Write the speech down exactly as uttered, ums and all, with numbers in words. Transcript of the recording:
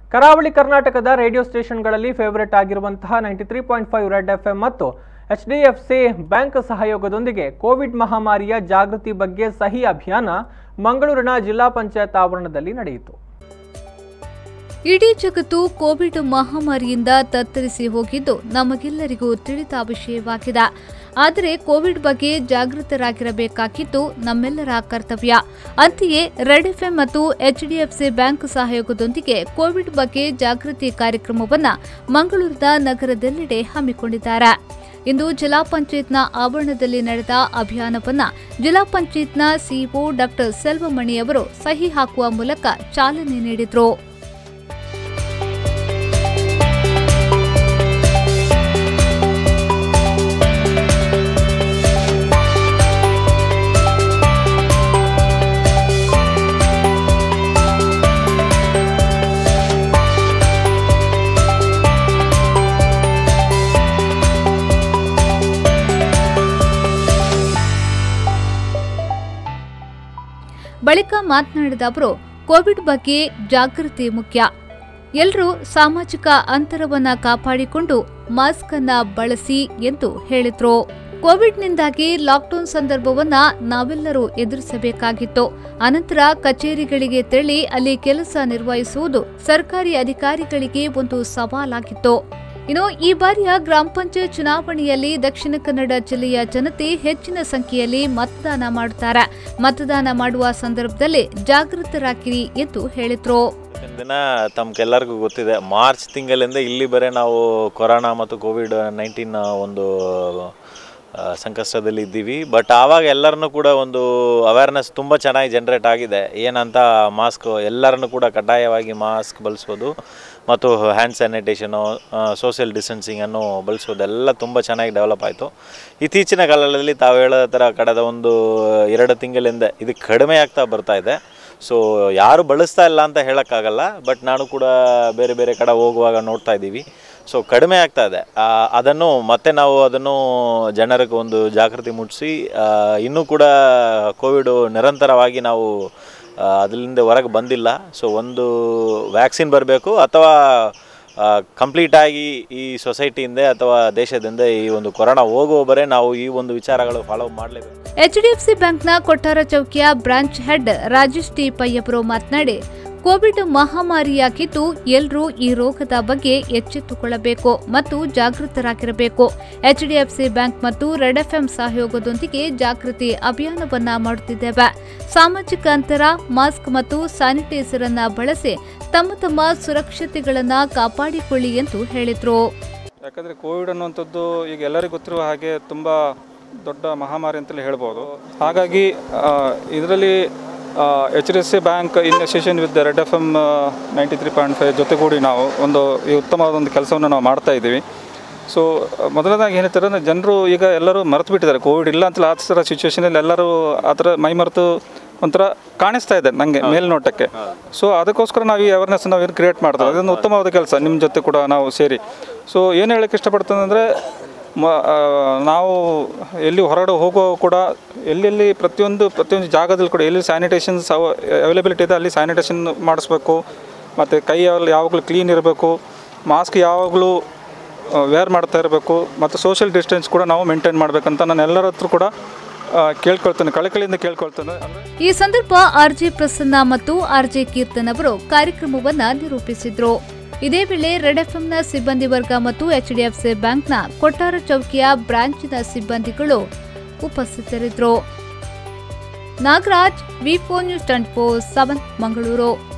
ಕರಾವಳಿ ಕರ್ನಾಟಕದ ರೇಡಿಯೋ ಸ್ಟೇಷನ್ಗಳಲ್ಲಿ ಫೇವರೇಟ್ ಆಗಿರುವಂತಹ ninety three point five red F M ಮತ್ತು H D F C bank ಸಹಯೋಗದೊಂದಿಗೆ ಕೋವಿಡ್ ಮಹಾಮಾರಿಯ ಜಾಗೃತಿ ಬಗ್ಗೆ ಸಹಿ ಅಭಿಯಾನ ಮಂಗಳೂರಿನ ಜಿಲ್ಲಾ ಪಂಚಾಯತ್ ಆವರಣದಲ್ಲಿ ನಡೆಯಿತು. ಇಡೀ ಜಗತ್ತು ಕೋವಿಡ್ ಮಹಾಮಾರಿಯಿಂದ ತತ್ತರಿಸಿ ಹೋಗಿದ್ದು ನಮಗೆಲ್ಲರಿಗೂ ತಿಳಿದ ವಿಷಯವಾಗಿದೆ. ಆದರೆ ಕೋವಿಡ್ ಬಗ್ಗೆ ಜಾಗೃತರಾಗಿರಬೇಕಾಗಿದ್ದು ನಮ್ಮೆಲ್ಲರ ಕರ್ತವ್ಯ. ಅಂತೆಯೇ ರೆಡ್ ಎಫ್ಎಂ ಮತ್ತು ಎಚ್ಡಿಎಫ್ಸಿ ಬ್ಯಾಂಕ್ ಸಹಯೋಗದೊಂದಿಗೆ ಕೋವಿಡ್ ಬಗ್ಗೆ ಜಾಗೃತಿ ಕಾರ್ಯಕ್ರಮವನ್ನು ಮಂಗಳೂರಿನ ನಗರದೆಲ್ಲೆಡೆ ಹಮ್ಮಿಕೊಂಡಿದ್ದಾರೆ. ಇಂದು ಜಿಲ್ಲಾ ಪಂಚಾಯತ್ನ ಆವರಣದಲ್ಲಿ ನಡೆದ ಅಭಿಯಾನವನ್ನು ಜಿಲ್ಲಾ ಪಂಚಾಯತ್ನ ಸಿಇಒ ಡಾಕ್ಟರ್ ಸೆಲ್ವಮಣಿ ಅವರು ಸಹಿ ಹಾಕುವ ಮೂಲಕ ಚಾಲನೆ ನೀಡಿದರು. ಬಳಿಕ ಮಾತನಾಡಿದ ಅವರು, ಕೋವಿಡ್ ಬಗ್ಗೆ ಜಾಗೃತಿ ಮುಖ್ಯ. ಎಲ್ಲರೂ ಸಾಮಾಜಿಕ ಅಂತರವನ್ನು ಕಾಪಾಡಿಕೊಂಡು ಮಾಸ್ಕ್ ಅನ್ನ ಬಳಸಿ ಎಂದು ಹೇಳಿದ್ರು. ಕೋವಿಡ್ನಿಂದಾಗಿ ಲಾಕ್ಡೌನ್ ಸಂದರ್ಭವನ್ನ ನಾವೆಲ್ಲರೂ ಎದುರಿಸಬೇಕಾಗಿತ್ತು. ಅನಂತರ ಕಚೇರಿಗಳಿಗೆ ತೆರಳಿ ಅಲ್ಲಿ ಕೆಲಸ ನಿರ್ವಹಿಸುವುದು ಸರ್ಕಾರಿ ಅಧಿಕಾರಿಗಳಿಗೆ ಒಂದು ಸವಾಲಾಗಿತ್ತು. ಇನ್ನು ಈ ಬಾರಿಯ ಗ್ರಾಮ ಪಂಚಾಯತ್ ಚುನಾವಣೆಯಲ್ಲಿ ದಕ್ಷಿಣ ಕನ್ನಡ ಜಿಲ್ಲೆಯ ಜನತೆ ಹೆಚ್ಚಿನ ಸಂಖ್ಯೆಯಲ್ಲಿ ಮತದಾನ ಮಾಡುತ್ತಾರೆ. ಮತದಾನ ಮಾಡುವ ಸಂದರ್ಭದಲ್ಲಿ ಜಾಗೃತರಾಗಿರಿ ಎಂದು ಹೇಳಿದ್ರು. ದಿನ ತಮ್ಗೆಲ್ಲರಿಗೂ ಗೊತ್ತಿದೆ, ಮಾರ್ಚ್ ತಿಂಗಳಿಂದ ಇಲ್ಲಿ ಬರೀ ನಾವು ಕೊರೋನಾ ಮತ್ತು ಕೋವಿಡ್ ನೈನ್ಟೀನ್ ಒಂದು ಸಂಕಷ್ಟದಲ್ಲಿ ಇದ್ದೀವಿ. ಬಟ್ ಆವಾಗ ಎಲ್ಲರನ್ನೂ ಕೂಡ ಒಂದು ಅವೇರ್ನೆಸ್ ತುಂಬ ಚೆನ್ನಾಗಿ ಜನ್ರೇಟ್ ಆಗಿದೆ. ಏನಂತ ಮಾಸ್ಕ್ ಎಲ್ಲರನ್ನೂ ಕೂಡ ಕಡ್ಡಾಯವಾಗಿ ಮಾಸ್ಕ್ ಬಳಸೋದು ಮತ್ತು ಹ್ಯಾಂಡ್ ಸ್ಯಾನಿಟೇಷನು, ಸೋಷಿಯಲ್ ಡಿಸ್ಟೆನ್ಸಿಂಗನ್ನು ಬಳಸೋದೆಲ್ಲ ತುಂಬ ಚೆನ್ನಾಗಿ ಡೆವಲಪ್ ಆಯಿತು. ಇತ್ತೀಚಿನ ಕಾಲದಲ್ಲಿ ತಾವು ಹೇಳೋ ಥರ ಕಳೆದ ಒಂದು ಎರಡು ತಿಂಗಳಿಂದ ಇದು ಕಡಿಮೆ ಆಗ್ತಾ ಬರ್ತಾ ಇದೆ. ಸೊ ಯಾರು ಬಳಸ್ತಾ ಇಲ್ಲ ಅಂತ ಹೇಳೋಕ್ಕಾಗಲ್ಲ, ಬಟ್ ನಾನು ಕೂಡ ಬೇರೆ ಬೇರೆ ಕಡೆ ಹೋಗುವಾಗ ನೋಡ್ತಾ ಇದ್ದೀವಿ. ಸೊ ಕಡಿಮೆ ಆಗ್ತಾ ಇದೆ. ಅದನ್ನು ಮತ್ತೆ ನಾವು ಅದನ್ನು ಜನರಿಗೆ ಒಂದು ಜಾಗೃತಿ ಮೂಡಿಸಿ ಇನ್ನೂ ಕೂಡ ಕೋವಿಡು ನಿರಂತರವಾಗಿ ನಾವು ಅದರಿಂದ ಹೊರಗೆ ಬಂದಿಲ್ಲ. ಸೊ ಒಂದು ವ್ಯಾಕ್ಸಿನ್ ಬರಬೇಕು ಅಥವಾ ಕಂಪ್ಲೀಟಾಗಿ ಈ ಸೊಸೈಟಿಯಿಂದ ಅಥವಾ ದೇಶದಿಂದ ಈ ಒಂದು ಕೊರೋನಾ ಹೋಗುವವರೇ ನಾವು ಈ ಒಂದು ವಿಚಾರಗಳು ಫಾಲೋ ಮಾಡಲೇಬೇಕು. ಎಚ್ಡಿಎಫ್ಸಿ ಬ್ಯಾಂಕ್ನ ಕೊಟ್ಟಾರ ಚೌಕಿಯ branch head Rajesh T Payyapura ಮಾತನಾಡಿ, ಕೋವಿಡ್ ಮಹಾಮಾರಿಯಾಗಿದ್ದು ಎಲ್ಲರೂ ಈ ರೋಗದ ಬಗ್ಗೆ ಎಚ್ಚೆತ್ತುಕೊಳ್ಳಬೇಕು ಮತ್ತು ಜಾಗೃತರಾಗಿರಬೇಕು. ಎಚ್ಡಿಎಫ್ಸಿ ಬ್ಯಾಂಕ್ ಮತ್ತು ರೆಡ್ ಎಫ್ಎಂ ಸಹಯೋಗದೊಂದಿಗೆ ಜಾಗೃತಿ ಅಭಿಯಾನವನ್ನ ಮಾಡುತ್ತಿದ್ದೇವೆ. ಸಾಮಾಜಿಕ ಅಂತರ, ಮಾಸ್ಕ್ ಮತ್ತು ಸ್ಯಾನಿಟೈಸರ್ ಅನ್ನ ಬಳಸಿ ತಮ್ಮ ತಮ್ಮ ಸುರಕ್ಷತೆಗಳನ್ನ ಕಾಪಾಡಿಕೊಳ್ಳಿ ಎಂದು ಹೇಳಿದ್ರು. ಯಾಕಂದರೆ ಕೋವಿಡ್ ಅನ್ನುವಂಥದ್ದು ಈಗ ಎಲ್ಲರಿಗೂ ಗೊತ್ತಿರುವ ಹಾಗೆ ತುಂಬ ದೊಡ್ಡ ಮಹಾಮಾರಿ ಅಂತಲೇ ಹೇಳ್ಬೋದು. ಹಾಗಾಗಿ ಇದರಲ್ಲಿ H D F C bank in association with red F M ninety three point five ಜೊತೆಗೂಡಿ ನಾವು ಒಂದು ಈ ಉತ್ತಮವಾದ ಒಂದು ಕೆಲಸವನ್ನು ನಾವು ಮಾಡ್ತಾ ಇದ್ದೀವಿ. ಸೊ ಮೊದಲನೇದಾಗಿ ಏನಂತಾರೆ ಅಂದರೆ, ಜನರು ಈಗ ಎಲ್ಲರೂ ಮರೆತು ಬಿಟ್ಟಿದ್ದಾರೆ. ಕೋವಿಡ್ ಇಲ್ಲ ಅಂತಲ್ಲ, ಆ ಥರ ಸಿಚುವೇಷನಲ್ಲಿ ಎಲ್ಲರೂ ಆ ಥರ ಮೈ ಮರೆತು ಒಂಥರ ಕಾಣಿಸ್ತಾ ಇದೆ ನನಗೆ ಮೇಲ್ನೋಟಕ್ಕೆ. ಸೊ ಅದಕ್ಕೋಸ್ಕರ ನಾವು ಈ ಅವೇರ್ನೆಸ್ ನಾವು ಏನು ಕ್ರಿಯೇಟ್ ಮಾಡ್ತಾರೆ, ಅದೊಂದು ಉತ್ತಮವಾದ ಕೆಲಸ ನಿಮ್ಮ ಜೊತೆ ಕೂಡ ನಾವು ಸೇರಿ. ಸೊ ಏನು ಹೇಳೋಕ್ಕೆ ಇಷ್ಟಪಡ್ತೇನೆ ಅಂದರೆ, ಮ ನಾವು ಎಲ್ಲಿ ಹೊರಗಡೆ ಹೋಗುವಾಗ ಕೂಡ ಎಲ್ಲೆಲ್ಲಿ ಪ್ರತಿಯೊಂದು ಪ್ರತಿಯೊಂದು ಜಾಗದಲ್ಲಿ ಕೂಡ ಎಲ್ಲಿ ಸ್ಯಾನಿಟೇಷನ್ಸ್ ಅವೈಲೇಬಿಲಿಟಿ ಇದೆ ಅಲ್ಲಿ ಸ್ಯಾನಿಟೇಷನ್ ಮಾಡಿಸ್ಬೇಕು. ಮತ್ತು ಕೈ ಯಾವಾಗಲೂ ಕ್ಲೀನ್ ಇರಬೇಕು, ಮಾಸ್ಕ್ ಯಾವಾಗಲೂ ವೇರ್ ಮಾಡ್ತಾ ಇರಬೇಕು, ಮತ್ತು ಸೋಷಿಯಲ್ ಡಿಸ್ಟೆನ್ಸ್ ಕೂಡ ನಾವು ಮೇಂಟೈನ್ ಮಾಡಬೇಕಂತ ನಾನು ಎಲ್ಲರ ಹತ್ರ ಕೂಡ ಕೇಳ್ಕೊಳ್ತೇನೆ, ಕಳಕಳಿಯಿಂದ ಕೇಳ್ಕೊಳ್ತೇನೆ. ಈ ಸಂದರ್ಭ ಆರ್ ಜೆ ಪ್ರಸನ್ನ ಮತ್ತು ಆರ್ ಜೆ ಕೀರ್ತನ್ ಅವರು ಕಾರ್ಯಕ್ರಮವನ್ನು ನಿರೂಪಿಸಿದ್ರು. ಇದೇ ವೇಳೆ ರೆಡ್ ಎಫ್ಎಂನ ಸಿಬ್ಬಂದಿ ವರ್ಗ ಮತ್ತು ಎಚ್ಡಿಎಫ್ಸಿ ಬ್ಯಾಂಕ್ನ ಕೊಟ್ಟಾರ ಚೌಕಿಯ ಬ್ರಾಂಚಿನ ಸಿಬ್ಬಂದಿಗಳು ಉಪಸ್ಥಿತರಿದ್ದರು. Nagaraj, V four news twenty four seven Mangaluru.